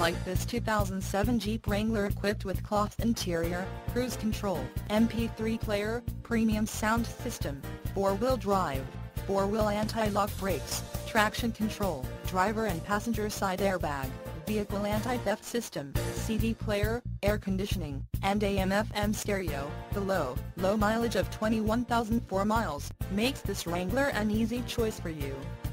like this 2007 Jeep Wrangler equipped with cloth interior, cruise control, MP3 player, premium sound system, 4-wheel drive, 4-wheel anti-lock brakes, traction control, driver and passenger side airbag, vehicle anti-theft system, CD player, air conditioning, and AM/FM stereo. The low mileage of 21,004 miles makes this Wrangler an easy choice for you.